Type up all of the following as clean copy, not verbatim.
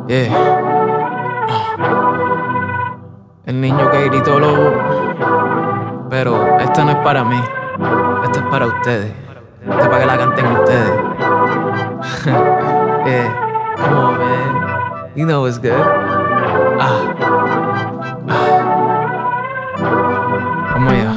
Yeah. El niño que gritó lobo. Pero esto no es para mí. Esto es para ustedes. Esto es para que la canten ustedes. Yeah. Come on, man. You know what's good. Vamos allá.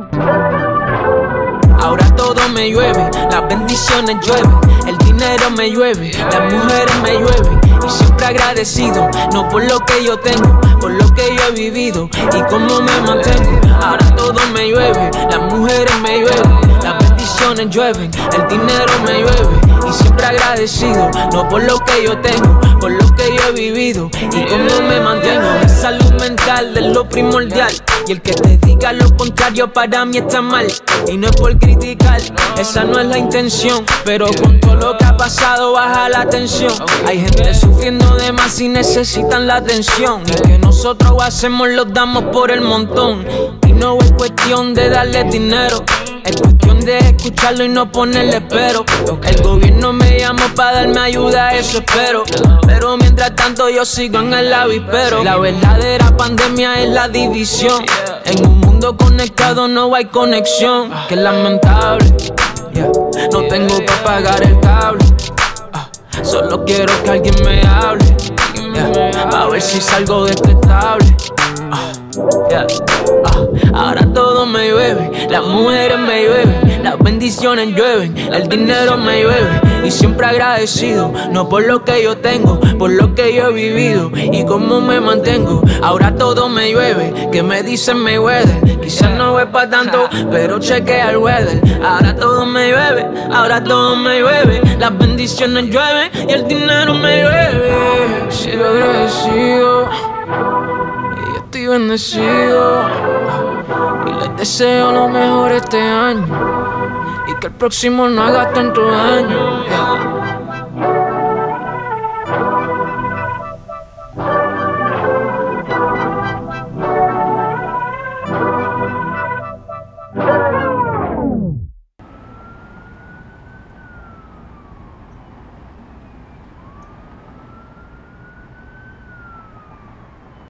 Ahora todo me llueve, las bendiciones llueven, el dinero me llueve, las mujeres me llueven. Y siempre agradecido, no por lo que yo tengo, por lo que yo he vivido y cómo me mantengo. Ahora todo me llueve, las mujeres me llueven, las bendiciones llueven, el dinero me llueve. Y siempre agradecido, no por lo que yo tengo, por lo que yo he vivido y cómo me mantengo. Mi salud mental es lo primordial, y el que te diga lo contrario para mí está mal. Y no es por criticar, esa no es la intención, pero con todo lo que ha pasado baja la tensión. Hay gente sufriendo de más y necesitan la atención, y que nosotros hacemos los damos por el montón. Y no es cuestión de darle dinero, es cuestión de escucharlo y no ponerle pero. El gobierno me llamó para darme ayuda, eso espero. Pero mientras tanto yo sigo en el avispero. La verdadera pandemia es la división. En un mundo conectado no hay conexión. Que es lamentable, no tengo para pagar el cable. Solo quiero que alguien me hable, a ver si salgo de este estable. Ahora todo me llueve, las mujeres me llueven, las bendiciones llueven, el dinero me llueve. Y siempre agradecido, no por lo que yo tengo, por lo que yo he vivido y cómo me mantengo. Ahora todo me llueve, que me dicen Mayweather. Quizás no es pa' tanto, pero chequea el weather. Ahora todo me llueve, ahora todo me llueve, las bendiciones llueven y el dinero me llueve. Sigo agradecido, estoy bendecido y les deseo lo mejor este año y que el próximo no haga tanto daño.